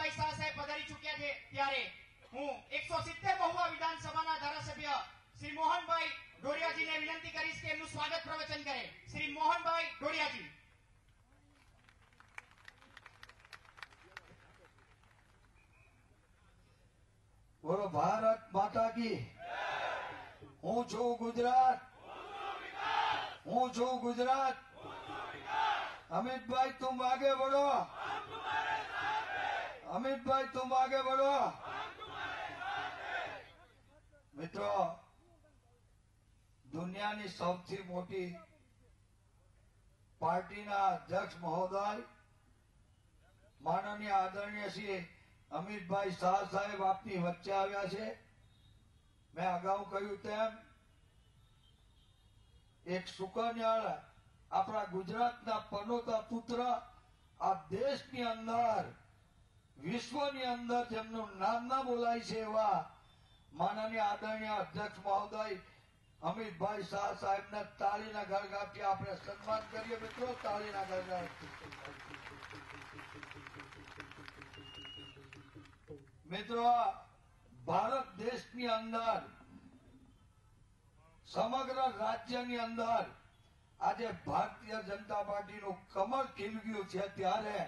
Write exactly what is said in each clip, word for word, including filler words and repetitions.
અમિતભાઈ શાહ સાહેબ પધારી ચૂક્યા છે ત્યારે હું એકસો સિત્તેર મહુવા વિધાનસભાના ધારાસભ્ય શ્રી મોહનભાઈ ડોડિયાજીને વિનંતી કરીશ કે એમનું સ્વાગત પ્રવચન કરે. શ્રી મોહનભાઈ ડોડિયાજી. બોલો ભારત માતા કી. હું છું ગુજરાત, હું છું ગુજરાત. अमित भाई तुम आगे बढ़ो, अमित भाई तुम आगे बढ़ो. મિત્રો, દુનિયાની સૌથી મોટી પાર્ટીના અધ્યક્ષ મહોદય માનનીય આદરણીય શ્રી અમિતભાઈ શાહ સાહેબ આપની વચ્ચે આવ્યા છે. મેં અગાઉ કહ્યું તેમ એક સુકન્યાળ આપણા ગુજરાતના પનોતા પુત્ર આ દેશની અંદર વિશ્વની અંદર જેમનું નામ ના બોલાય છે એવા માનનીય આદરણીય અધ્યક્ષ મહોદય અમિતભાઈ શાહ સાહેબને તાળીના ગળગાટથી આપણે સન્માન કરીએ. મિત્રો, તાળીના ગળગાટથી. મિત્રો, ભારત દેશની અંદર સમગ્ર રાજ્યની અંદર આજે ભારતીય જનતા પાર્ટીનું કમળ ખીલ્યું છે ત્યારે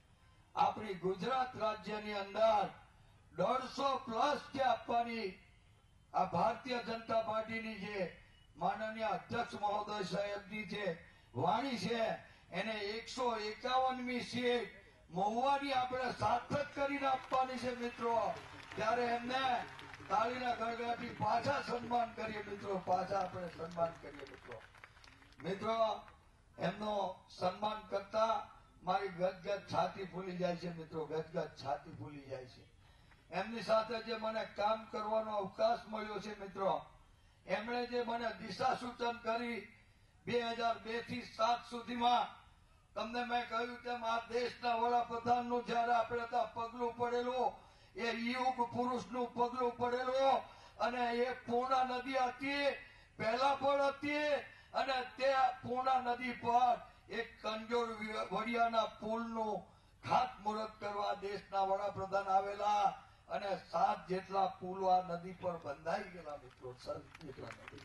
આપણી ગુજરાત રાજ્યની અંદર દોઢસો પ્લસ જે આપવાની આ ભારતીય જનતા પાર્ટીની જે માનનીય અધ્યક્ષ મહોદય સાહેબની જે વાણી છે એને એકસો એકાવનમી સીટ મહુવાની આપણે સાર્થક કરીને આપવાની છે. મિત્રો, ત્યારે એમને તાળીના ગળગાટથી પાછા સન્માન કરીએ. મિત્રો, પાછા આપણે સન્માન કરીએ. મિત્રો મિત્રો એમનો સન્માન કરતા મારી ગદગદ છાતી ફૂલી જાય છે. મિત્રો, ગદગદ છાતી ફૂલી જાય છે. એમની સાથે જે મને કામ કરવાનો અવકાશ મળ્યો છે મિત્રો, એમણે જે મને દિશા સૂચન કરી બે હજાર બે થી સાત સુધીમાં, તમને મેં કહ્યું તેમ આ દેશના વડાપ્રધાનનું જયારે આપણે ત્યાં પગલું પડેલું એ યુગ પુરુષનું પગલું પડેલું અને એ પૂર્ણા નદી હતી, પહેલા પણ હતી અને તે પૂર્ણા નદી પર એક કંજોર વડિયાના પુલનું ખાતમુહૂર્ત કરવા દેશના વડાપ્રધાન આવેલા અને સાત જેટલા પુલો આ નદી પર બંધાઈ ગયેલા. મિત્રો, સાત જેટલા નદી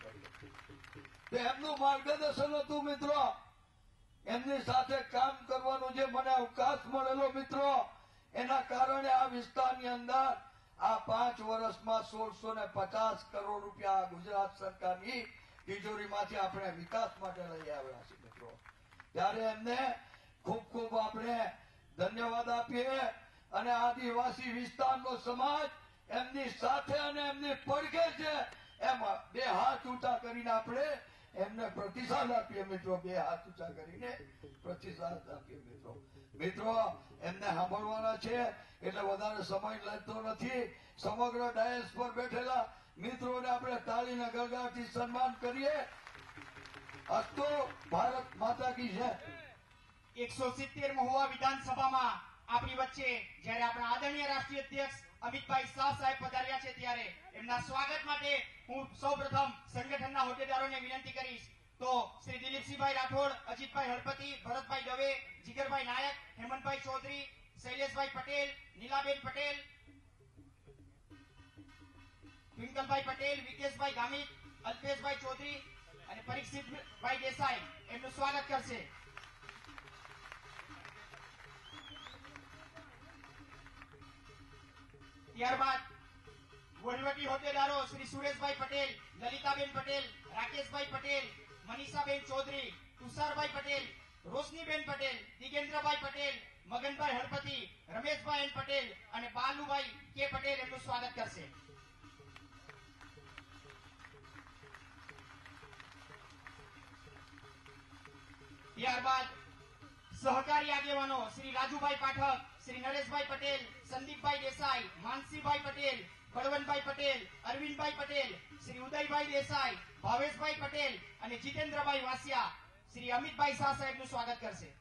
પર એમનું માર્ગદર્શન હતું. મિત્રો, એમની સાથે કામ કરવાનું જે મને અવકાશ મળેલો મિત્રો, એના કારણે આ વિસ્તારની અંદર આ પાંચ વર્ષમાં સોળસો ને પચાસ કરોડ રૂપિયા ગુજરાત સરકારની તિજોરીમાંથી આપણે વિકાસ માટે લઈ આવ્યા છીએ. મિત્રો, ત્યારે એમને ખૂબ ખૂબ આપણે ધન્યવાદ આપીએ અને આદિવાસી વિસ્તારનો સમાજ એમની સાથે અને એમની પડખે છે એમાં બે હાથ ઊંચા કરીને આપણે એમને પ્રતિસાદ આપીએ. મિત્રો, બે હાથ ઊંચા કરીને પ્રતિસાદ આપીએ. મિત્રો મિત્રો એમને સાંભળવાના છે એટલે વધારે સમય લેતો નથી. સમગ્ર ડાયસ પર બેઠેલા મિત્રોને આપણે તાળીના ગળગાટથી સન્માન કરીએ. અસ્તુ ભારત માતા કી જય. એકસો સિત્તેર મહુવા વિધાનસભામાં આપણી વચ્ચે જયારે આપણા આદરણીય રાષ્ટ્રીય અધ્યક્ષ અમિતભાઈ શાહ સાહેબ પધાર્યા છે ત્યારે એમના સ્વાગત માટે હું સૌપ્રથમ સંગઠનના હોદ્દેદારોને વિનંતી કરીશ. તો શ્રી દિલીપસિંહભાઈ રાઠોડ, અજીતભાઈ હળપતિ, ભરતભાઈ દવે, જીગરભાઈ નાયક, હેમંતભાઈ ચૌધરી, શૈલેષભાઈ પટેલ, નીલાબેન પટેલ, ટ્વિંકલભાઈ પટેલ, વિકેશભાઈ ગામિત, અલ્પેશભાઈ ચૌધરી અને પરીક્ષિતભાઈ દેસાઈ એમનું સ્વાગત કરશે. ત્યારબાદ વહીવટી હોદ્દેદારો શ્રી સુરેશભાઈ પટેલ, લલિતાબેન પટેલ, રાકેશભાઈ પટેલ, મનીષાબેન ચૌધરી, તુષારભાઈ પટેલ, રોશનીબેન પટેલ, દિગેન્દ્રભાઈ પટેલ, મગનભાઈ હળપતિ, રમેશભાઈ એન પટેલ અને બાલુભાઈ કે પટેલ એમનું સ્વાગત કરશે. ત્યારબાદ સહકારી આગેવાનો શ્રી રાજુભાઈ પાઠક, શ્રી નરેશભાઈ પટેલ, સંદીપભાઈ દેસાઈ, માનસીભાઈ પટેલ, બળવંતભાઈ પટેલ, અરવિંદભાઈ પટેલ, શ્રી ઉદયભાઈ દેસાઈ, ભાવેશભાઈ પટેલ અને જીતેન્દ્રભાઈ વાસિયા શ્રી અમિતભાઈ શાહ સાહેબનું સ્વાગત કરશે.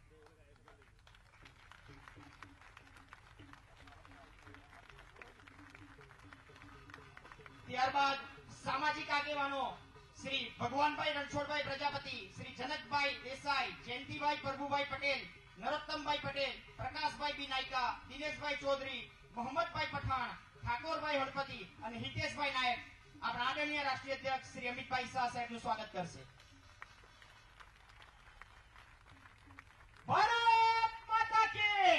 ત્યારબાદ સામાજિક આગેવાનો શ્રી ભગવાનભાઈ રણછોડભાઈ પ્રજાપતિ, શ્રી જનકભાઈ દેસાઈ, જયંતિભાઈ પ્રભુભાઈ પટેલ, નરોત્તમભાઈ પટેલ, પ્રકાશભાઈ બી નાયકા, દિનેશભાઈ ચૌધરી, મોહમ્મદભાઈ પઠાણ, ઠાકોરભાઈ હળપતિ અને હિતેશભાઈ નાયક આપણા આદરણીય રાષ્ટ્રીય અધ્યક્ષ શ્રી અમિતભાઈ શાહ સાહેબનું સ્વાગત કરશે. ભારત માતા કી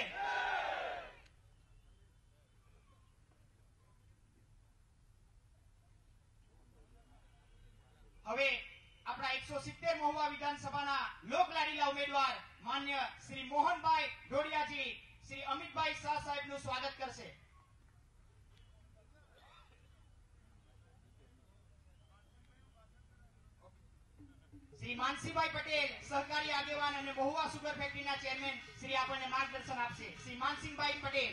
હવે આપણા એકસો સિત્તેર મહુવા વિધાનસભાના લોકલાડીલા ઉમેદવાર માન્ય શ્રી મોહનભાઈ ઢોડિયાજી શ્રી અમિતભાઈ શાહ સાહેબનું સ્વાગત કરશે. શ્રી માનસીભાઈ પટેલ સહકારી આગેવાન અને મહુવા સુગર ફેક્ટરીના ચેરમેન શ્રી આપણને માર્ગદર્શન આપશે. શ્રી માનસિંહભાઈ પટેલ.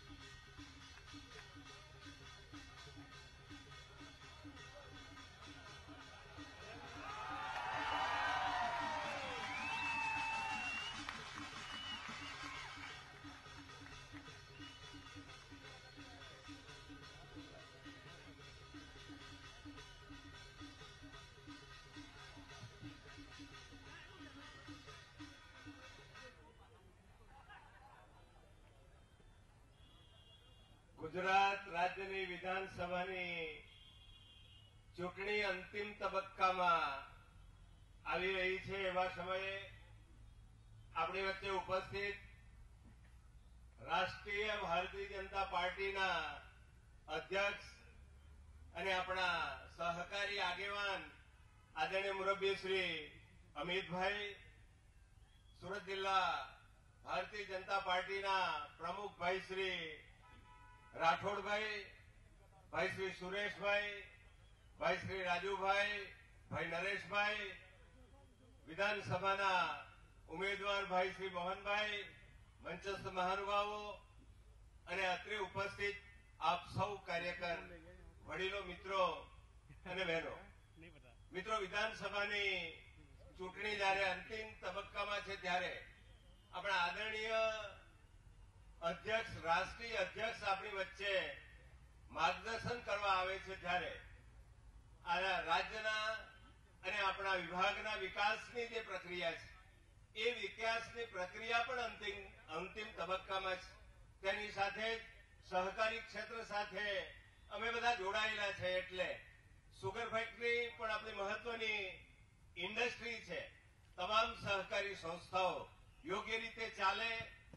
ગુજરાત રાજ્યની વિધાનસભાની ચૂંટણી અંતિમ તબક્કામાં આવી રહી છે. એવા સમયે આપણી વચ્ચે ઉપસ્થિત રાષ્ટ્રીય ભારતીય જનતા પાર્ટીના અધ્યક્ષ અને આપણા સહકારી આગેવાન આદરણીય મુરબ્બી શ્રી અમિતભાઈ, સુરત જિલ્લા ભારતીય જનતા પાર્ટીના પ્રમુખ ભાઈ શ્રી રાઠોડભાઈ, ભાઈ શ્રી સુરેશભાઈ, ભાઈ શ્રી રાજુભાઈ, ભાઈ નરેશભાઈ, વિધાનસભાના ઉમેદવાર ભાઈ શ્રી મોહનભાઈ, મંચસ્થ મહાનુભાવો અને અત્રે ઉપસ્થિત આપ સૌ કાર્યકર, વડીલો, મિત્રો અને બહેનો. મિત્રો, વિધાનસભાની ચૂંટણી જયારે અંતિમ તબક્કામાં છે ત્યારે આપણા આદરણીય અધ્યક્ષ, રાષ્ટ્રીય અધ્યક્ષ આપણી વચ્ચે માર્ગદર્શન કરવા આવે છે ત્યારે આ રાજ્યના અને આપણા વિભાગના વિકાસની જે પ્રક્રિયા છે એ વિકાસની પ્રક્રિયા પણ અંતિમ અંતિમ તબક્કામાં છે. તેની સાથે જ સહકારી ક્ષેત્ર સાથે અમે બધા જોડાયેલા છે. એટલે સુગર ફેક્ટરી પણ આપણી મહત્વની ઇન્ડસ્ટ્રી છે. તમામ સહકારી સંસ્થાઓ યોગ્ય રીતે ચાલે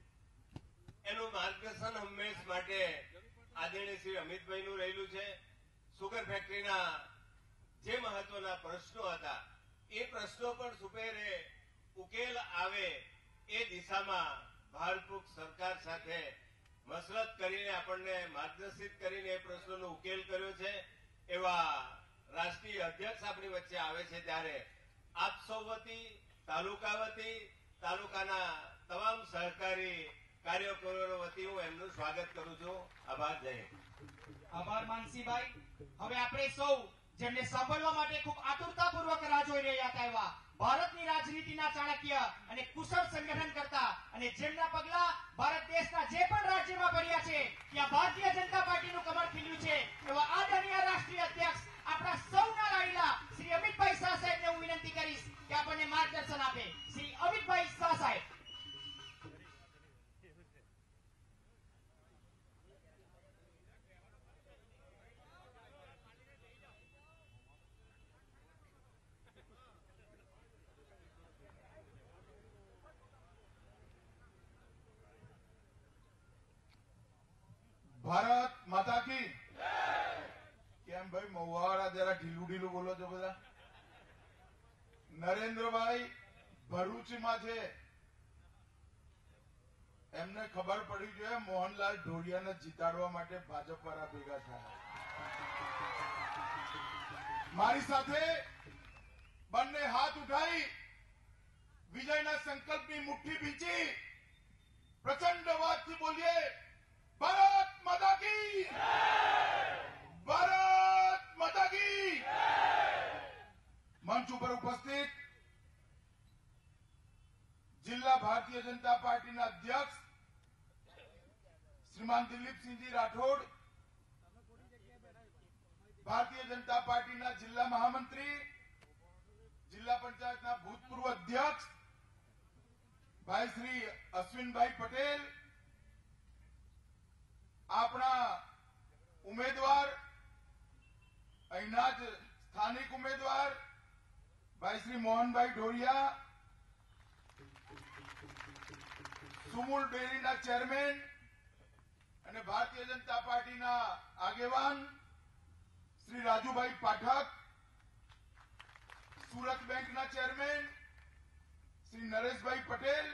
એનું માર્ગદર્શન હંમેશ માટે આદરણીય શ્રી અમિતભાઈનું રહેલું છે. સુગર ફેક્ટરીના જે મહત્વના પ્રશ્નો હતા એ પ્રશ્નો પણ સુપેરે ઉકેલ આવે એ દિશામાં ભારપૂર્વક સરકાર સાથે મસલત કરીને આપણને માર્ગદર્શિત કરીને એ પ્રશ્નોનો ઉકેલ કર્યો છે. એવા રાષ્ટ્રીય અધ્યક્ષ આપણી વચ્ચે આવે છે ત્યારે આપ સૌ વતી, તાલુકા વતી, તાલુકાના તમામ સહકારી કાર્યકરો વતી હું એમનું સ્વાગત કરું છું. આભાર. જય હિન્દ. આભાર માનસીભાઈ. હવે આપણે સૌ જેમને સાંભળવા માટે ખૂબ આતુરતાપૂર્વક રાહ જોઈ રહ્યા હતા એવા ભારતની રાજનીતિના ચાણક્ય અને કુશળ સંગઠન કરતા અને જેમના પગલા ભારત દેશના જે પણ રાજ્યમાં પડ્યા છે ત્યાં ભારતીય જનતા પાર્ટીનું કમળ ખીલ્યું છે એવા આદરણીય રાષ્ટ્રીય અધ્યક્ષ આપણા સૌના લાડીલા શ્રી અમિતભાઈ શાહ સાહેબને હું વિનંતી કરીશ કે આપણને માર્ગદર્શન આપે. શ્રી અમિતભાઈ શાહ સાહેબ. ભારત માતા કી. કેમ ભાઈ મહુવાવાળા જરા ઢીલું ઢીલું બોલો છો બધા? નરેન્દ્રભાઈ ભરૂચમાં છે, એમને ખબર પડી જોઈએ મોહનલાલ ઢોડિયાને જીતાડવા માટે ભાજપ વાળા ભેગા થયા. મારી સાથે બંને હાથ ઉઠાઈ વિજયના સંકલ્પની મુઠ્ઠી ભીંચી પ્રચંડ અવાજથી બોલીએ ભારત માતા કી, ભારત માતા કી. મંચ ઉપર ઉપસ્થિત જિલ્લા ભારતીય જનતા પાર્ટીના અધ્યક્ષ શ્રીમાન દિલીપસિંહજી રાઠોડ, ભારતીય જનતા પાર્ટીના જિલ્લા મહામંત્રી, જિલ્લા પંચાયતના ભૂતપૂર્વ અધ્યક્ષ ભાઈ શ્રી અશ્વિનભાઈ પટેલ, આપણા ઉમેદવાર અહીંના જ સ્થાનિક ઉમેદવાર ભાઈ શ્રી મોહનભાઈ ઢોરિયા, સુમુલ ડેરીના ચેરમેન અને ભારતીય જનતા પાર્ટીના આગેવાન શ્રી રાજુભાઈ પાઠક, સુરત બેંકના ચેરમેન શ્રી નરેશભાઈ પટેલ,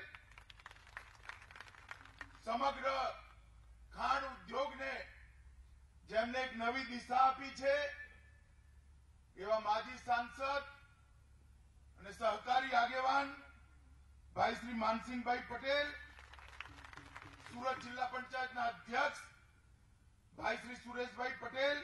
સમગ્ર ખાંડ ઉદ્યોગને જેમને એક નવી દિશા આપી છે એવા માજી સાંસદ અને સહકારી આગેવાન ભાઈ શ્રી માનસિંહભાઈ પટેલ, સુરત જિલ્લા પંચાયતના અધ્યક્ષ ભાઈ શ્રી સુરેશભાઈ પટેલ,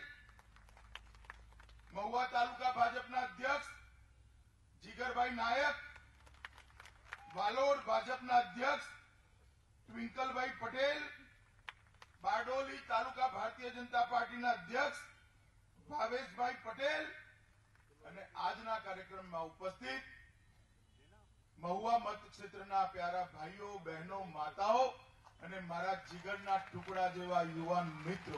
મહુવા તાલુકા ભાજપના અધ્યક્ષ જીગરભાઈ નાયક, વાલોડ ભાજપના અધ્યક્ષ ટ્વિંકલભાઈ પટેલ, બારડોલી તાલુકા ભારતીય જનતા પાર્ટીના અધ્યક્ષ ભાવેશભાઈ પટેલ અને આજના કાર્યક્રમમાં ઉપસ્થિત મહુવા મતક્ષેત્રના પ્યારા ભાઈઓ, બહેનો, માતાઓ અને મારા જીગરના ટુકડા જેવા યુવાન મિત્રો.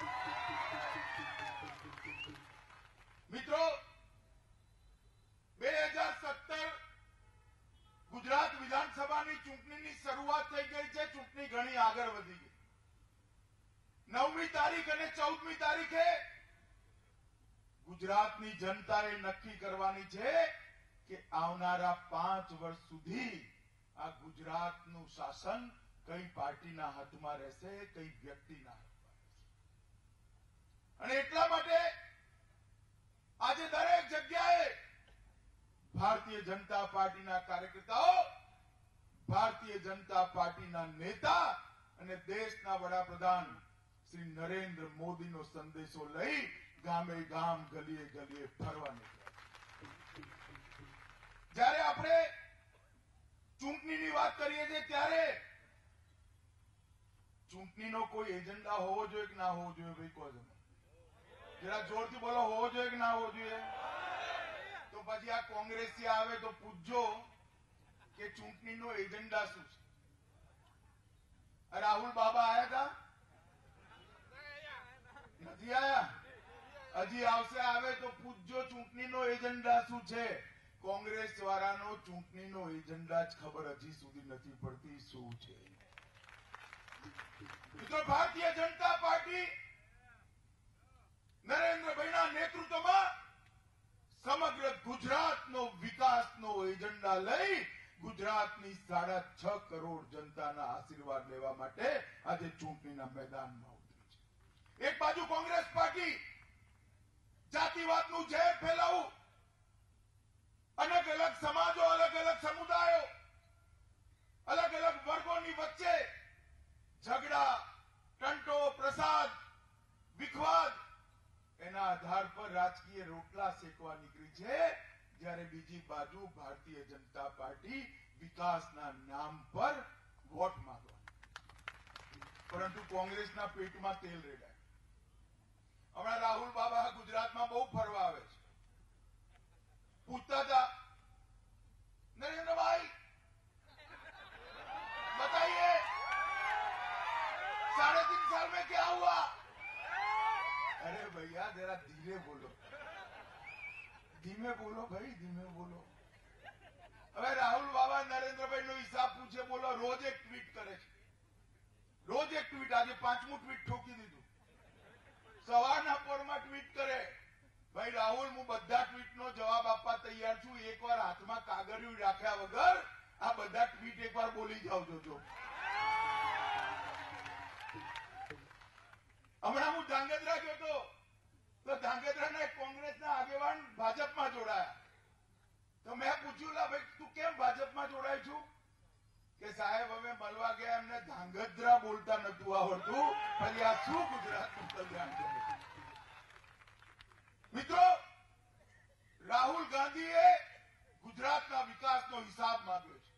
મિત્રો, બે હજાર સત્તર ગુજરાત વિધાનસભાની ચૂંટણીની શરૂઆત થઈ ગઈ છે. ચૂંટણી ઘણી આગળ વધી ગઈ. નવમી તારીખ અને ચૌદમી તારીખે ગુજરાતની જનતાએ નક્કી કરવાની છે કે આવનારા પાંચ વર્ષ સુધી આ ગુજરાતનું શાસન કઈ પાર્ટીના હાથમાં રહેશે, કઈ વ્યક્તિના હાથમાં રહેશે. અને એટલા માટે આજે દરેક જગ્યાએ ભારતીય જનતા પાર્ટીના કાર્યકર્તાઓ, ભારતીય જનતા પાર્ટીના નેતા અને દેશના વડાપ્રધાન શ્રી નરેન્દ્ર મોદીનો સંદેશો લઈ ગામે ગામ, ગલીએ ગલીએ ફરવા નીકળ્યા. જ્યારે આપણે ચૂંટણીની વાત કરીએ છીએ ત્યારે ચૂંટણીનો કોઈ એજન્ડા હોવો જોઈએ કે ના હોવો જોઈએ? ભાઈ કહો તમે જરા જોરથી બોલો. હોવો જોઈએ કે ના હોવો જોઈએ? તો પછી આ કોંગ્રેસી આવે તો પૂછજો કે ચૂંટણીનો એજન્ડા શું છે. રાહુલ બાબા આયા હતા? નથી આયા? હજી આવશે. આવે તો પૂછજો ચૂંટણીનો એજન્ડા શું છે. કોંગ્રેસ વાળાનો ચૂંટણીનો એજન્ડા જ ખબર હજી સુધી નથી પડતી શું છે. મિત્રો, ભારતીય જનતા પાર્ટી નરેન્દ્રભાઈના નેતૃત્વમાં સમગ્ર ગુજરાતનો વિકાસનો એજન્ડા લઈ ગુજરાતની સાડા છ કરોડ જનતાના આશીર્વાદ લેવા માટે આજે ચૂંટણીના મેદાનમાં ઉતરી છે. એક બાજુ કોંગ્રેસ પાર્ટી જાતિવાદનું ઝેર ફેલાવું, અલગ અલગ સમાજો, અલગ અલગ સમુદાયો, અલગ અલગ વર્ગોની વચ્ચે ઝઘડા, ટંટો, પ્રસાદ, વિખવાદ એના આધાર પર રાજકીય રોટલા શેકવા નીકળી છે. જ્યારે બીજી બાજુ ભારતીય જનતા પાર્ટી વિકાસના નામ પર વોટ માંગવા, પરંતુ કોંગ્રેસના પેટમાં તેલ રેડાય. હમણાં રાહુલ બાબા ગુજરાતમાં બહુ ફરવા આવે છે. પૂછતા હતા, નરેન્દ્રભાઈ बताइए साढ़े तीन साल में क्या हुआ? अरे भैया जरा धीरे बोलो, धीमे बोलो भाई, धीमे बोलो. હવે રાહુલ બાબા નરેન્દ્રભાઈ નો હિસાબ પૂછે, બોલો. રોજ એક ટ્વીટ કરે છે, રોજ એક ટ્વીટ. આજે પાંચમું ટ્વીટ ઠોકી દીધું. સવારના પોરમાં ટ્વીટ કરે, ભાઈ રાહુલ, હું બધા ટ્વીટ નો જવાબ આપવા તૈયાર છું. એકવાર હાથમાં કાગળિયું રાખ્યા વગર આ બધા ટ્વીટ એકવાર બોલી જાવ જોજો. હમણાં હું ધાંગધ્રા ગયો હતો તો ધાંગધ્રાના કોંગ્રેસના આગેવાન ભાજપમાં જોડાયા. તો મેં પૂછ્યું, લા ભાઈ તું કેમ ભાજપમાં જોડાય છું? કે સાહેબ હવે મળવા ગયા, એમને ધાંગધ્રા બોલતા નતું આવડતું. પછી આ શું ગુજરાતનું કલ્યાણ કરે? મિત્રો, રાહુલ ગાંધીએ ગુજરાતના વિકાસનો હિસાબ માંગ્યો છે.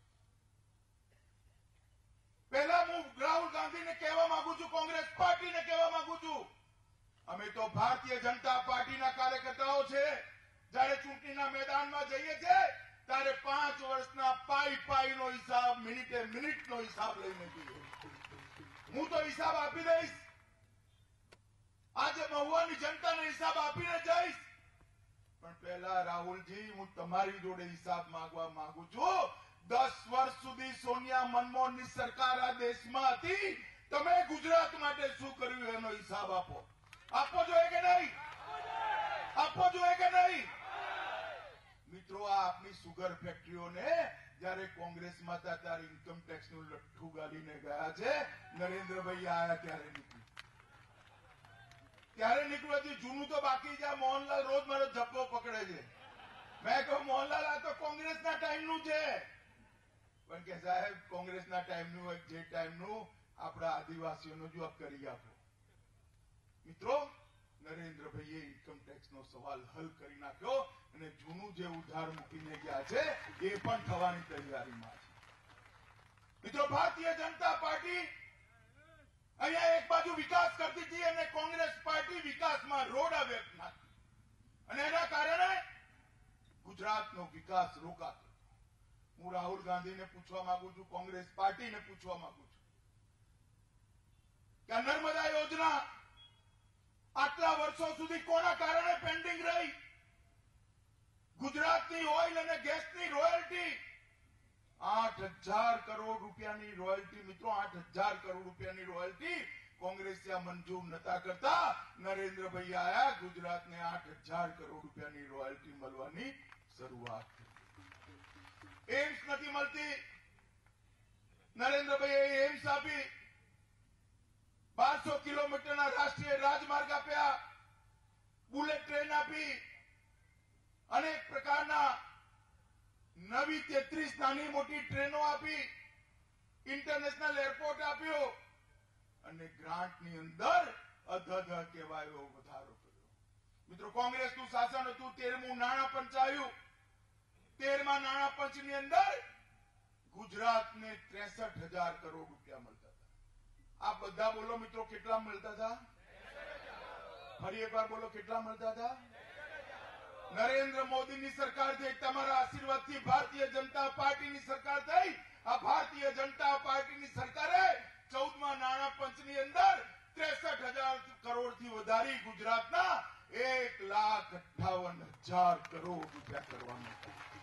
પહેલા હું રાહુલ ગાંધીને કહેવા માંગુ છું, કોંગ્રેસ પાર્ટીને કહેવા માંગુ છું, અમે તો ભારતીય જનતા પાર્ટીના કાર્યકર્તાઓ છે. જયારે ચૂંટણીના મેદાનમાં જઈએ છીએ ત્યારે પાંચ વર્ષના પાઈ પાઈનો હિસાબ, મિનિટે મિનિટનો હિસાબ લઈને જઈએ. હું તો હિસાબ આપી દઈશ. આજે મહુવાની જનતાને હિસાબ આપીને જઈશ. પણ પહેલા રાહુલજી, હું તમારી જોડે હિસાબ માંગવા માંગુ છું. દસ વર્ષ સુધી સોનિયા મનમોહનની સરકાર આ દેશમાં હતી. તમે ગુજરાત માટે શું કર્યું એનો હિસાબ આપો. આપવો જોઈએ કે નહીં? આપવો જોઈએ કે નહીં? મિત્રો, આ આપની સુગર ફેક્ટરીઓને જયારે કોંગ્રેસમાં હતા ત્યારે ઇન્કમ ટેક્સ નું લઠ્ઠું ગાલીને ગયા છે. નરેન્દ્રભાઈ આયા ત્યારે નીકળ્યું ત્યારે નીકળ્યું હતું. જૂનું તો બાકી છે. મોહનલાલ રોજ મારો જબ્બો પકડે છે. મેં કહ્યું, મોહનલાલ, આ તો કોંગ્રેસના ટાઈમનું છે. પણ કે સાહેબ, કોંગ્રેસના ટાઈમનું હોય, જે ટાઈમનું આપણા આદિવાસીઓનો જોબ કરી આપો. મિત્રો, નરેન્દ્રભાઈએ ઇન્કમ ટેક્સ નો સવાલ હલ કરી નાખ્યો અને જૂનું જે ઉધાર મૂકીને ગયા છે એ પણ થવાની તૈયારીમાં છે. મિત્રો, ભારતીય જનતા પાર્ટી અહીંયા એક બાજુ વિકાસ કરતી હતી અને કોંગ્રેસ પાર્ટી વિકાસમાં રોડા વેપ નાખતી અને એના કારણે ગુજરાતનો વિકાસ રોકાતો. હું રાહુલ ગાંધીને પૂછવા માંગુ છું, કોંગ્રેસ પાર્ટીને પૂછવા માંગુ છું કે નર્મદા યોજના આટલા વર્ષો સુધી કોના કારણે પેન્ડિંગ રહી? ગુજરાતની ઓઇલ અને ગેસની રોયલ્ટી આઠ હજાર કરોડ રૂપિયાની રોયલ્ટી. મિત્રો, આઠ હજાર કરોડ રૂપિયાની રોયલ્ટી કોંગ્રેસિયા મંજૂર નતા કરતા. નરેન્દ્રભાઈ આયા, ગુજરાતને આઠ હજાર કરોડ રૂપિયાની રોયલ્ટી મળવાની શરૂઆત થઈ. એમ્સ નથી મળતી. નરેન્દ્રભાઈએ એમ્સ આપી. બારસો કિલોમીટરના રાષ્ટ્રીય રાજમાર્ગ આપ્યા. બુલેટ ટ્રેન આપી. અનેક પ્રકારના નવી તેત્રીસ નાની મોટી ટ્રેનો આપી. ઇન્ટરનેશનલ એરપોર્ટ આપ્યો અને ગ્રાન્ટની અંદર અધધ કહેવાયો વધારો કર્યો. મિત્રો, કોંગ્રેસનું શાસન હતું. તેરમું નાણાં પંચ આવ્યું. તેરમા નાણાં પંચની અંદર ગુજરાતને ત્રેસઠ હજાર કરોડ રૂપિયા મળતા હતા. આ બધા બોલો મિત્રો, કેટલા મળતા હતા? ફરી એકવાર બોલો, કેટલા મળતા હતા? નરેન્દ્ર મોદીની સરકાર થઈ, તમારા આશીર્વાદથી ભારતીય જનતા પાર્ટીની સરકાર થઈ. આ ભારતીય જનતા પાર્ટીની સરકારે ચૌદમા નાણાં પંચની અંદર ત્રેસઠ હજાર કરોડ થી વધારી ગુજરાતના એક લાખ અઠાવન હજાર કરોડ રૂપિયા કરવાનું.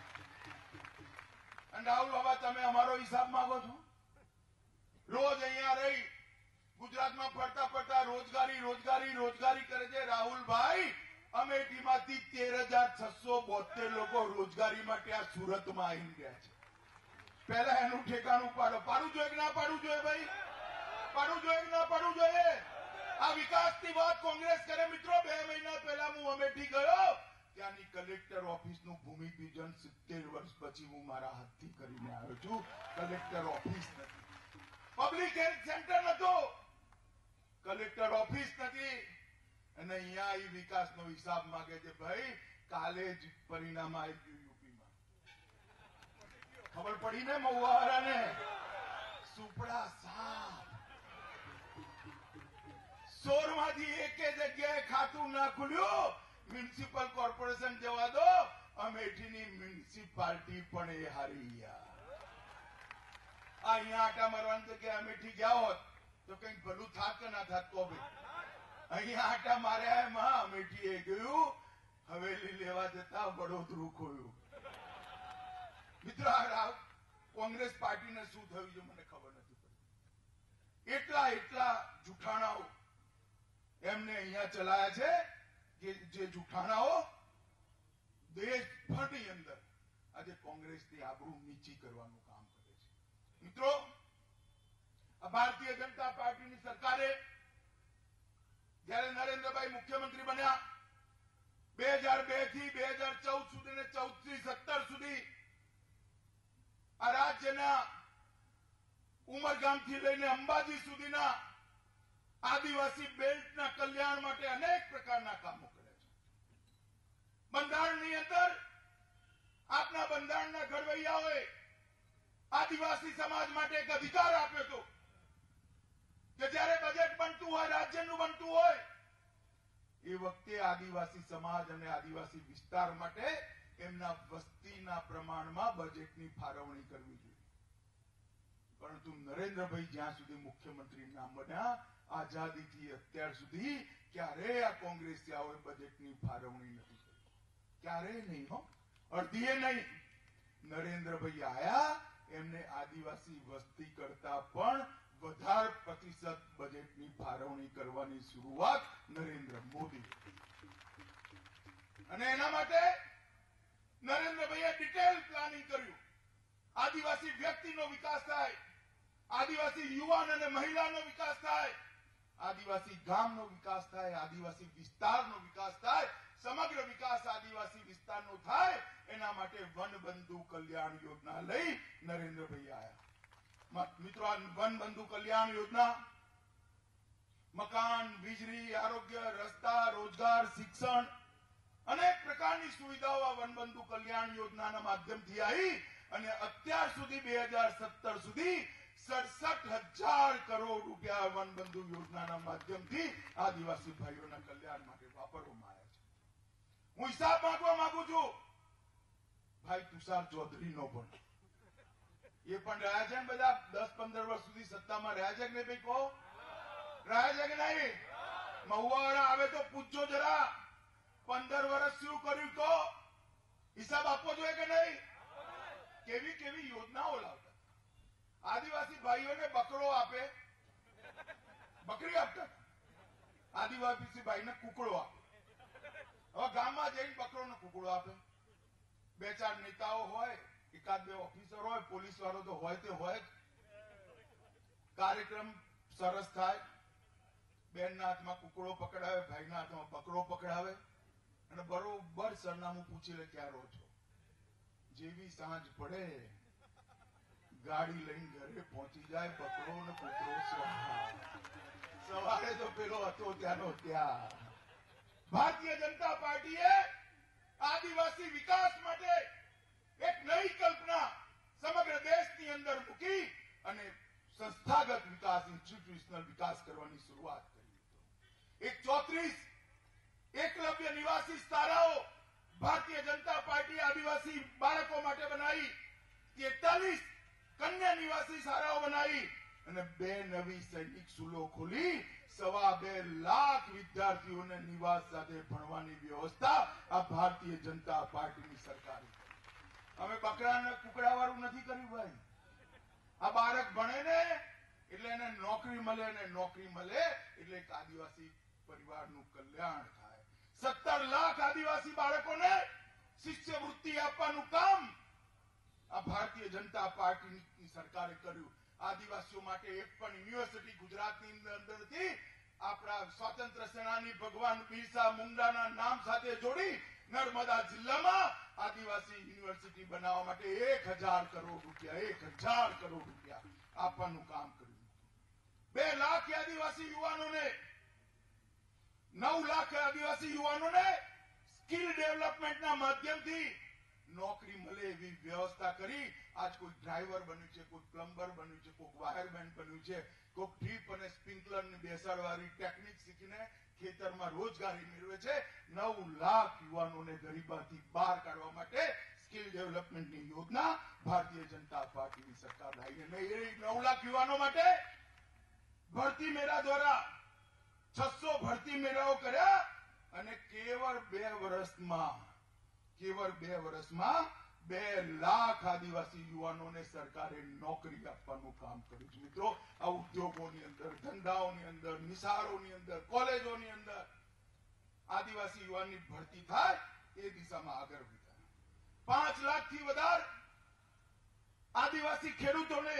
અને રાહુલ બાબા, તમે અમારો હિસાબ માંગો છો? રોજ અહીંયા રહી ગુજરાતમાં ફરતા ફરતા રોજગારી રોજગારી રોજગારી કરે છે. રાહુલભાઈ, અમેઠીમાંથી તેર હજાર છસો બોતેર લોકો રોજગારી માટે આ સુરતમાં આવી ગયા છે. પહેલા એનું ઠેકાણું પાડો. પાડવું જોઈએ કે ના પાડવું જોઈએ? ભાઈ, પાડવું જોઈએ કે ના પાડવું જોઈએ? આ વિકાસની વાત કોંગ્રેસ કરે. મિત્રો, બે મહિના પહેલા હું અમેઠી ગયો. ત્યાંની કલેક્ટર ઓફિસનું ભૂમિપૂજન સિત્તેર વર્ષ પછી હું મારા હાથથી કરીને આવ્યો છું. કલેક્ટર ઓફિસ નથી, પબ્લિક હેલ્થ સેન્ટર નતો, કલેક્ટર ઓફિસ નથી. અને અહીંયા એ વિકાસનો હિસાબ માંગે છે. ભાઈ, કાલે જ પરિણામ આવી ગયું યુપીમાં. ખબર પડી ને મહુવાવાળાને? સુપડા સાપ. સોરમાંથી એકે જગ્યાએ ખાતું ના ખુલ્યું. મ્યુનિસિપલ કોર્પોરેશન જવા દો, અમેઠીની મ્યુનિસિપાલિટી પણ એ હારી ગયા. અહીંયા આટા મારવાની જગ્યાએ અમેઠી ગયા હોત તો કંઈક ભલું થાત કે ના થાત? તો ભાઈ, અહીંયા આટા માર્યા એમાં અમેઠીએ ગયું, હવેલી લેવા જતા વડોદરું ખોયું. મિત્રો, આ કોંગ્રેસ પાર્ટીને શું થયું છે મને ખબર નથી પડતી. એટલા એટલા જુઠાણાઓ એમને અહીંયા ચલાયા છે કે જે જુઠાણાઓ દેશભરની અંદર આજે કોંગ્રેસની આબરૂ નીચી કરવાનું કામ કરે છે. મિત્રો, આ ભારતીય જનતા પાર્ટીની સરકારે જયારે નરેન્દ્રભાઈ મુખ્યમંત્રી બન્યા, બે હજાર બે થી બે હજાર ચૌદ સુધી ને ચૌદ થી સત્તર સુધી આ રાજ્યના ઉમરગામથી લઈને અંબાજી સુધીના આદિવાસી બેલ્ટના કલ્યાણ માટે અનેક પ્રકારના કામો કર્યા છે. બંધારણની અંદર આપના બંધારણના ઘડવૈયાઓએ આદિવાસી સમાજ માટે એક અધિકાર આપ્યો હતો કે જયારે બજેટ બનતું હોય, રાજ્યનું બનતું હોય, એ વખતે આદિવાસી સમાજ અને આદિવાસી વિસ્તાર માટે એમના વસ્તીના પ્રમાણમાં બજેટની ફાળવણી કરવી જોઈએ. પરંતુ નરેન્દ્રભાઈ જ્યાં સુધી મુખ્યમંત્રી ના બન્યા, આઝાદીથી અત્યાર સુધી ક્યારેય આ કોંગ્રેસિયાઓએ બજેટની ફાળવણી નથી કરી, ક્યારેય નહીં હો, અડધીએ નહીં. નરેન્દ્રભાઈ આયા, એમને આદિવાસી વસ્તી કરતા પણ વધારે પ્રતિશત બજેટની ફાળવણી કરવાની શરૂઆત નરેન્દ્ર મોદી, અને એના માટે નરેન્દ્રભાઈએ ડિટેલ પ્લાનિંગ કર્યું. આદિવાસી વ્યક્તિનો વિકાસ થાય, આદિવાસી યુવાન અને મહિલાનો વિકાસ થાય, આદિવાસી ગામનો વિકાસ થાય, આદિવાસી વિસ્તારનો વિકાસ થાય, સમગ્ર વિકાસ આદિવાસી વિસ્તારનો થાય, એના માટે વનબંધુ કલ્યાણ યોજના લઈ નરેન્દ્રભાઈ આયા. મિત્રો, આ વનબંધુ કલ્યાણ યોજના મકાન, વીજળી, આરોગ્ય, રસ્તા, રોજગાર, શિક્ષણ, અનેક પ્રકારની સુવિધાઓ આ વનબંધુ કલ્યાણ યોજનાના માધ્યમથી આવી અને અત્યાર સુધી બે હજાર સત્તર સુધી સડસઠ હજાર કરોડ રૂપિયા વનબંધુ યોજનાના માધ્યમથી આદિવાસી ભાઈઓના કલ્યાણ માટે વાપરવામાં આવ્યા છે. હું હિસાબ માંગવા માંગુ છું ભાઈ તુષાર ચૌધરીનો પણ. એ પણ રહ્યા છે ને બધા, દસ પંદર વર્ષ સુધી સત્તામાં રહ્યા છે કે નહીં? ભાઈ કહો, રહ્યા છે કે નહીં? મહુવાવાળા આવે તો પૂછજો જરા, પંદર વર્ષ શું કર્યું કહો, હિસાબ આપવો જોઈએ કે નહીં? કેવી કેવી યોજનાઓ લાવતા. આદિવાસી ભાઈઓને બકરો આપે, બકરી આપતા, આદિવાસી ભાઈને કુકડો આપે. હવે ગામમાં જઈને બકરો ને કુકડો આપે. બે ચાર નેતાઓ હોય, એકાદ બે ઓફિસર હોય, પોલીસ વાળો તો હોય તે હોય. કાર્યક્રમ સરસ થાય, બેનના હાથમાં કુકડો પકડાવે, ભાઈના હાથમાં બકરો પકડાવે અને બરોબર સરનામું પૂછી લે ક્યાં રહો છો. જેવી સાંજ પડે ગાડી લઈને ઘરે પહોંચી જાય, બકરો ને કૂતરો સવારે તો પેલો હતો ત્યાંનો ત્યાં. ભારતીય જનતા પાર્ટીએ આદિવાસી વિકાસ માટે એક નવી કલ્પના સમગ્ર દેશની અંદર મૂકી અને સંસ્થાગત વિકાસ, ઇન્સ્ટિટ્યુશનલ વિકાસ કરવાની શરૂઆત કરી. એક ચોત્રીસ એકલવ્ય નિવાસી શાળાઓ ભારતીય જનતા પાર્ટી આદિવાસી બાળકો માટે બનાવી, તેતાલીસ કન્યા નિવાસી શાળાઓ બનાવી અને બે નવી સૈનિક સ્કૂલો ખોલી સવા બે લાખ વિદ્યાર્થીઓને નિવાસ સાથે ભણવાની વ્યવસ્થા આ ભારતીય જનતા પાર્ટીની સરકારે. અમે બકરા કુકડા વાળું નથી કર્યું ભાઈ. આ બાળક ભણે ને એટલે એને નોકરી મળે, ને નોકરી મળે એટલે એક આદિવાસી પરિવારનું કલ્યાણ થાય. સત્તર લાખ આદિવાસી બાળકોને શિષ્યવૃત્તિ આપવાનું કામ આ ભારતીય જનતા પાર્ટીની સરકારે કર્યું. આદિવાસીઓ માટે એક પણ યુનિવર્સિટી ગુજરાતની અંદર નથી. આપણા સ્વાતંત્ર્ય સેનાની ભગવાન બિરસા મુંડાના નામ સાથે જોડી નર્મદા જિલ્લામાં આદિવાસી યુનિવર્સિટી બનાવવા માટે એક હજાર કરોડ રૂપિયા એક હજાર કરોડ રૂપિયા આપવાનું કામ કર્યું. બે લાખ આદિવાસી યુવાનોને નવ લાખ આદિવાસી યુવાનોને સ્કિલ ડેવલપમેન્ટના માધ્યમથી નોકરી મળે એવી વ્યવસ્થા કરી. આજ કોઈ ડ્રાઈવર બન્યું છે, કોઈ પ્લમ્બર બન્યું છે, કોઈ વાયરમેન બન્યું છે, કોઈ ડ્રીપ અને સ્પ્રિંકલર ની બેસાડવાની ટેકનિક શીખીને ખેતરમાં રોજગારી મેળવે છે. નવ લાખ યુવાનોને ગરીબાથી બહાર કાઢવા માટે સ્કિલ ડેવલપમેન્ટની યોજના ભારતીય જનતા પાર્ટીની સરકાર લાવી અને એ નવ લાખ યુવાનો માટે ભરતી મેળા દ્વારા છસો ભરતી મેળાઓ કર્યા અને કેવળ બે વર્ષમાં કેવળ બે વર્ષમાં બે લાખ આદિવાસી યુવાનોને સરકારે નોકરી આપવાનું કામ કર્યું છે. મિત્રો, આ ઉદ્યોગોની અંદર, ધંધાઓની અંદર, નિશાળોની અંદર, કોલેજોની અંદર આદિવાસી યુવાનની ભરતી થાય એ દિશામાં આગળ વધ્યા. પાંચ લાખ થી વધારે આદિવાસી ખેડૂતોને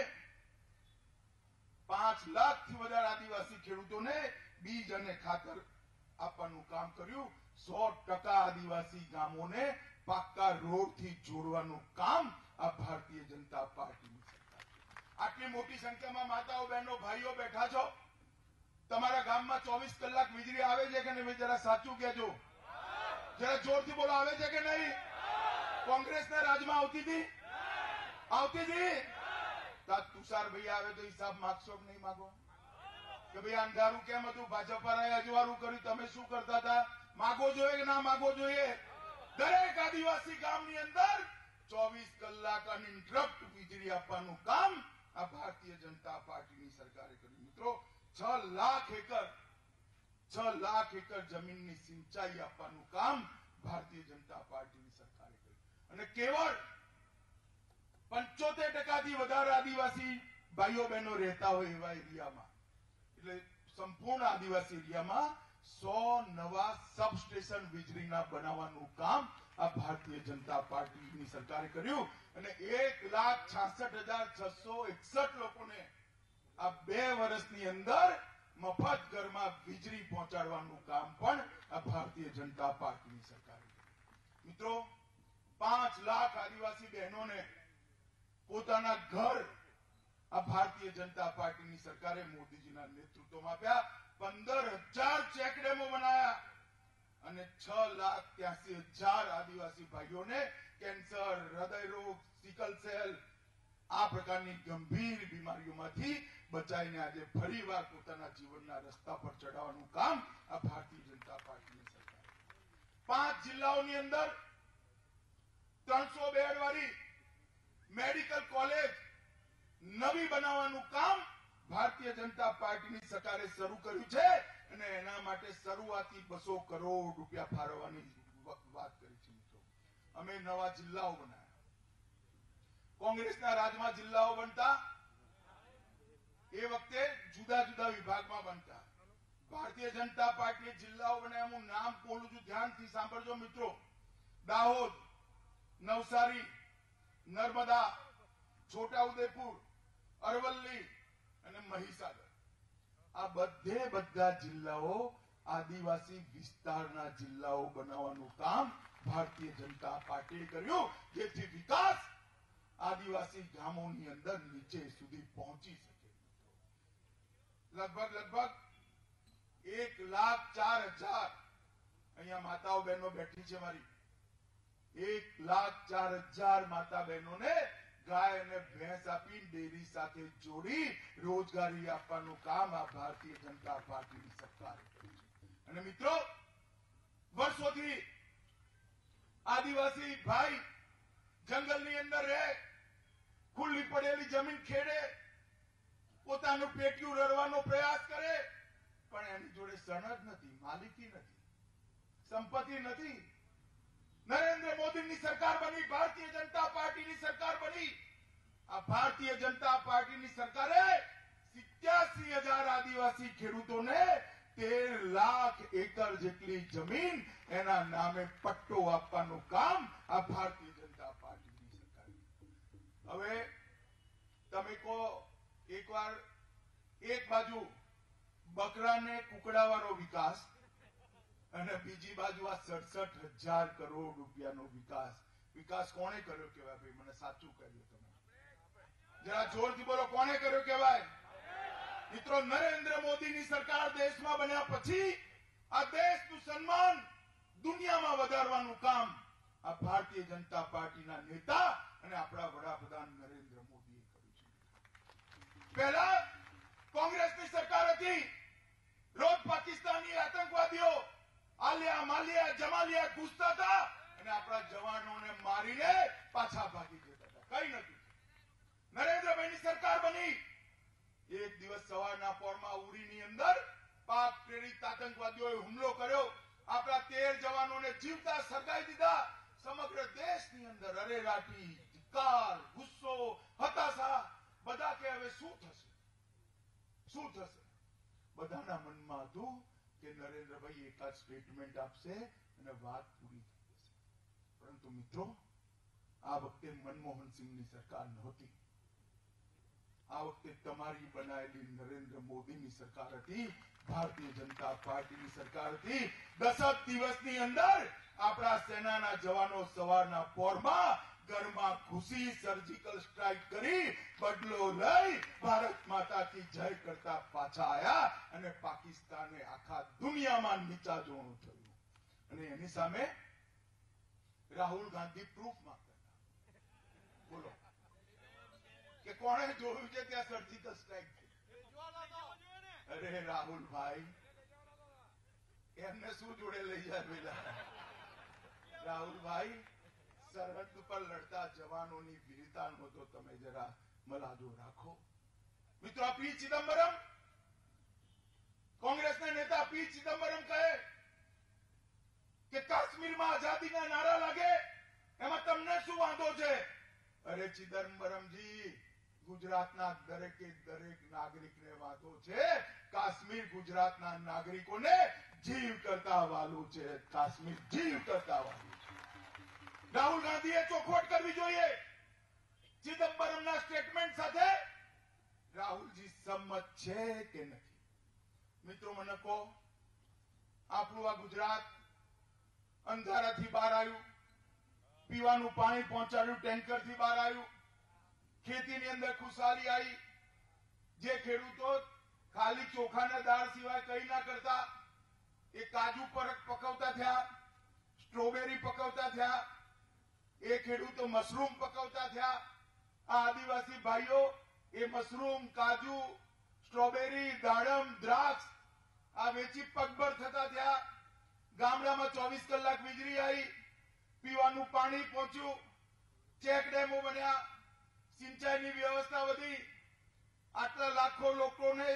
પાંચ લાખ થી વધારે આદિવાસી ખેડૂતોને બીજ અને ખાતર આપવાનું કામ કર્યું. સો ટકા આદિવાસી ગામોને પાક્કા રોડ થી જોડવાનું કામ આ ભારતીય જનતા પાર્ટીની સરકાર. આટલી મોટી સંખ્યામાં માતાઓ, બહેનો, ભાઈઓ બેઠા છો. તમારા ગામમાં ચોવીસ કલાક વીજળી આવે છે કે નહીં? જરા સાચું કહેજો, જરા જોરથી બોલો, આવે છે કે નહીં? કોંગ્રેસના રાજમાં આવતી હતી? આવતી હતી? તુષારભાઈ આવે તો હિસાબ માગશો કે નહીં માગો? કે ભાઈ અંધારું કેમ હતું, ભાજપાએ અજવાળું કર્યું, તમે શું કરતા હતા? માગો જોઈએ કે ના માગો જોઈએ? દરેક આદિવાસી ગામની અંદર ચોવીસ કલાક અનઇન્ટરપ્ટ વીજળી આપવાનું કામ આ ભારતીય જનતા પાર્ટીની સરકારે કર્યું. મિત્રો, છ લાખ એકર છ લાખ એકર જમીનની સિંચાઈ આપવાનું કામ ભારતીય જનતા પાર્ટીની સરકારે કર્યું અને કેવળ પંચોતેર ટકાથી વધારે આદિવાસી ભાઈઓ બહેનો રહેતા હોય એવા એરિયામાં એટલે સંપૂર્ણ આદિવાસી એરિયામાં સો નવા સબસ્ટેશન વીજળીના બનાવવાનું કામ આ ભારતીય જનતા પાર્ટીની સરકારે કર્યું અને એક લાખ છાસઠ હજાર છસો એકસઠ લોકોને આ બે વર્ષની અંદર મફત ઘરમાં વીજળી પહોંચાડવાનું કામ પણ આ ભારતીય જનતા પાર્ટીની સરકારે કર્યું. મિત્રો, પાંચ લાખ આદિવાસી બહેનોને પોતાના ઘર આ ભારતીય જનતા પાર્ટીની સરકારે મોદીજીના નેતૃત્વમાં આપ્યા. પંદર હજાર ચેકડેમો બનાયા અને છ લાખ ત્યાસી હજાર આદિવાસી ભાઈઓને કેન્સર, હૃદય રોગ, સિકલ સેલ આ પ્રકારની ગંભીર બીમારીઓમાંથી બચાવીને આજે ફરીવાર પોતાના જીવનના રસ્તા પર ચડાવવાનું કામ આ ભારતીય જનતા પાર્ટીની સરકાર. પાંચ જિલ્લાઓની અંદર ત્રણસો બેડ વાળી મેડિકલ કોલેજ નવી બનાવવાનું કામ ભારતીય જનતા પાર્ટીની સરકારે શરૂ કર્યું છે અને એના માટે શરૂઆતી બસો કરોડ રૂપિયા ફાળવવાની વાત કરી છે. મિત્રો, અમે નવા જિલ્લાઓ બનાવ્યા. કોંગ્રેસના રાજમાં જિલ્લાઓ બનતા એ વખતે જુદા જુદા વિભાગમાં બનતા. ભારતીય જનતા પાર્ટીએ જિલ્લાઓ બનાવ્યા. હું નામ બોલું છું, ધ્યાનથી સાંભળજો મિત્રો. દાહોદ, નવસારી, નર્મદા, છોટાઉદેપુર, અરવલ્લી અને મહીસાગર આ બધે બધા જિલ્લાઓ આદિવાસી વિસ્તારના જિલ્લાઓ બનાવવાનું કામ ભારતીય જનતા પાર્ટીએ કર્યું, જેથી વિકાસ આદિવાસી ગામોની અંદર નીચે સુધી પહોંચી શકે. લગભગ લગભગ એક લાખ ચાર હજાર અહીંયા માતાઓ બહેનો બેઠી છે મારી. એક લાખ ચાર હજાર માતા બહેનોને ગાય અને ભેંસ આપી ડેરી સાથે જોડી રોજગારી આપવાનું કામ આ ભારતીય જનતા પાર્ટીની સરકારે કર્યું છે. અને મિત્રો, વર્ષોથી આદિવાસી ભાઈ જંગલની અંદર રહે, ખુલ્લી પડેલી જમીન ખેડે, પોતાનું પેટ્યું રળવાનો પ્રયાસ કરે, પણ એની જોડે સનદ નથી, માલિકી નથી, સંપત્તિ નથી. નરેન્દ્ર મોદીની સરકાર બની, ભારતીય જનતા પાર્ટીની સરકાર બની. આ ભારતીય જનતા પાર્ટીની સરકારે સિત્યાસી હજાર આદિવાસી ખેડૂતોને તેર લાખ એકર જેટલી જમીન એના નામે પટ્ટો આપવાનું કામ આ ભારતીય જનતા પાર્ટીની સરકાર. હવે તમે કહો, એકવાર એક બાજુ બકરાને કુકડાવાળો વિકાસ અને બીજી બાજુ આ સડસઠ હજાર કરોડ રૂપિયાનો વિકાસ. વિકાસ કોણે કર્યો કહેવાય? ભાઈ મને સાચું કહ્યું તમે જરા જોરથી બોલો, કોણે કર્યો કહેવાય? મિત્રો, નરેન્દ્ર મોદીની સરકાર દેશમાં બન્યા પછી આ દેશનું સન્માન દુનિયામાં વધારવાનું કામ આ ભારતીય જનતા પાર્ટીના નેતા અને આપણા વડાપ્રધાન નરેન્દ્ર મોદીએ કર્યું છે. પહેલા કોંગ્રેસની સરકાર હતી, રોજ પાકિસ્તાની આતંકવાદીઓ આલિયા માલિયા જમાલિયા ઘૂસતા હતા અને આપણા જવાનોને મારીને પાછા ભાગી જતા હતા. કઈ નથી. નરેન્દ્રભાઈની સરકાર બની, એક દિવસ સવારના પોરમાં ઉરીની અંદર પાક પ્રેરિત આતંકવાદીઓએ હુમલો કર્યો, આપણા તેર જવાનોને જીવતા સળગાવી દીધા. સમગ્ર દેશની અંદર અરેરાટી, ધિક્કાર, ગુસ્સો, હતાશા, બધા કે હવે શું થશે, શું થશે? બધાના મનમાં હતું કે નરેન્દ્રભાઈ એકાદ સ્ટેટમેન્ટ આપશે અને વાત પૂરી થઈ જશે. પરંતુ મિત્રો, આ વખતે મનમોહન સિંહની સરકાર નહોતી. આ વખતે તમારી બનાવેલી નરેન્દ્ર મોદીની સરકાર હતી, ભારતીય જનતા પાર્ટીની સરકાર હતી. દસક દિવસની અંદર આપણા સેનાના જવાનો સવારના પોરમાં ઘરમાં ઘૂસી સર્જિકલ સ્ટ્રાઇક કરી બદલો લઈ ભારત માતા કી જય કરતા પાછા આવ્યા અને પાકિસ્તાને આખા દુનિયામાં નીચા જોવાનું થયું. અને એની સામે રાહુલ ગાંધી પ્રૂફ માંગતા હતા. બોલો કે કોણે જોયું છે ત્યાં સર્જિકલ સ્ટ્રાઇક થઈ? અરે રાહુલભાઈ, એમને શું જોડે લઈ જાય પેલા? રાહુલભાઈ, સરહદ પર લડતા જવાનોની વીરતાનો તો તમે જરા મલાજો રાખો. મિત્રો, આ પી ચિદમ્બરમ કોંગ્રેસના નેતા પી ચિદમ્બરમ કહે કે કાશ્મીરમાં આઝાદીના નારા લાગે એમાં તમને શું વાંધો છે? અરે ચિદમ્બરમજી, ગુજરાતના દરેકે દરેક નાગરિકને વાંધો છે. કાશ્મીર ગુજરાતના નાગરિકોને જીવ કરતા વાલું છે. કાશ્મીર જીવ કરતા વાલું છે. રાહુલ ગાંધીએ ચોખવટ કરવી જોઈએ. ચિદમ્બરમના સ્ટેટમેન્ટ સાથે રાહુલજી સંમત છે કે નથી? મિત્રો મને કહો, આપણું આ ગુજરાત અંધારાથી બહાર આવ્યું, પીવાનું પાણી પહોંચાડ્યું, ટેન્કરથી બહાર આવ્યું, ખેતીની અંદર ખુશાલી આવી. જે ખેડૂતો ખાલી ચોખાના દાળ સિવાય કંઈ ના કરતા એ કાજુ પર પકવતા થયા, સ્ટ્રોબેરી પકવતા થયા, એ ખેડૂતો મશરૂમ પકવતા થયા. આ આદિવાસી ભાઈઓ એ મશરૂમ, કાજુ, સ્ટ્રોબેરી, દાડમ, દ્રાક્ષ આ વેચી પગભર થતા થયા. ગામડામાં ચોવીસ કલાક વીજળી આવી, પીવાનું પાણી પહોંચ્યું, ચેક ડેમો બન્યા, સિંચાઈની વ્યવસ્થા વધી, આટલા લાખો લોકોને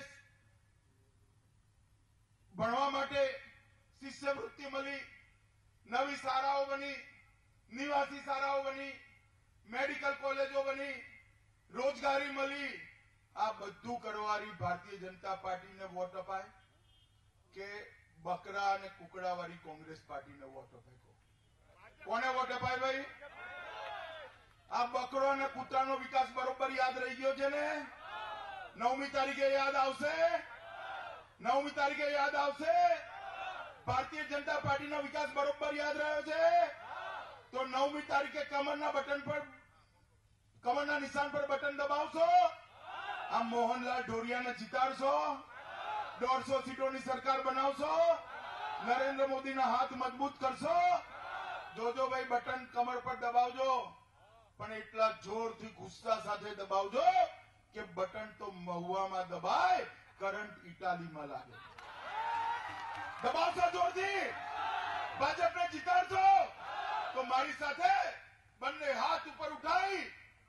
ભણવા માટે શિષ્યવૃત્તિ મળી, નવી શાળાઓ બની, નિવાસી શાળાઓ બની, મેડિકલ કોલેજો બની, રોજગારી મળી. આ બધું કરવારી ભારતીય જનતા પાર્ટીને વોટ અપાય કે બકરા અને કુકડા વાળી કોંગ્રેસ પાર્ટીને વોટ અપાય? કોને વોટ અપાય ભાઈ? આ બકરો અને કૂતરાનો વિકાસ બરોબર યાદ રહી ગયો છે ને? નવમી તારીખે યાદ આવશે? નવમી તારીખે યાદ આવશે? ભારતીય જનતા પાર્ટીનો વિકાસ બરોબર યાદ રહ્યો છે? તો નવમી તારીખે કમરના બટન પર, કમરના નિશાન પર બટન દબાવશો? આ મોહનલાલ ઢોરિયાને જીતાડશો? દોઢસો સીટોની સરકાર બનાવશો? નરેન્દ્ર મોદીના હાથ મજબૂત કરશો? જોજો ભાઈ, બટન કમર પર દબાવજો, પણ એટલા જોરથી ગુસ્સા સાથે દબાવજો કે બટન તો મહુવામાં દબાય, કરંટ ઇટાલીમાં લાગે. દબાવશો જોરથી? ભાજપને જીતાડશો? તો મારી સાથે બંને હાથ ઉપર ઉઠાઈ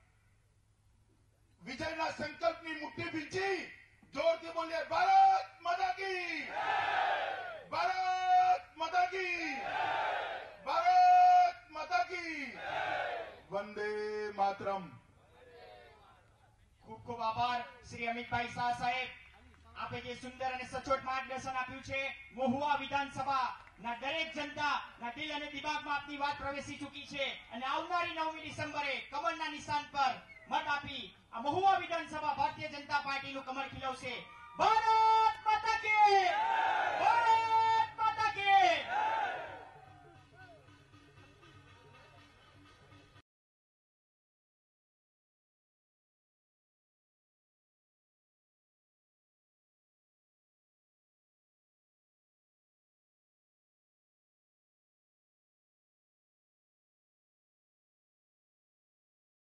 વિજયના સંકલ્પની મુઠ્ઠી ભીંચી જોરથી બોલીએ, ભારત માતા કી, ભારત માતા કી, ભારત માતા કી, વંદે માતરમ. ખૂબ ખૂબ આભાર શ્રી અમિતભાઈ શાહ સાહેબ. આપે જે સુંદર અને સચોટ માર્ગદર્શન આપ્યું છે. મહુવા વિધાનસભાના દરેક જનતાના દિલ અને દિમાગમાં આપની વાત પ્રવેશી ચૂકી છે અને આવનારી નવમી ડિસેમ્બરે કમળના નિશાન પર મત આપી આ મહુવા વિધાનસભા ભારતીય જનતા પાર્ટીનું કમળ ખીલવશે. ભારત માતા કી!